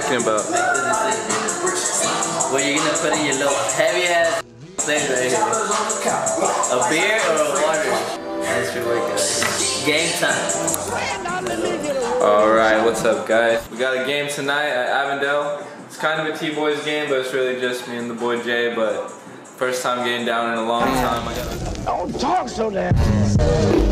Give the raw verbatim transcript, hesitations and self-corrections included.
talking about? Where you're gonna put in your little heavy ass thing right here. A beer or a water? That's your workout. Game time. Alright, what's up guys? We got a game tonight at Avondale. It's kind of a Tboyz game, but it's really just me and the boy Jay, but first time getting down in a long time. I gotta... Don't talk so damn.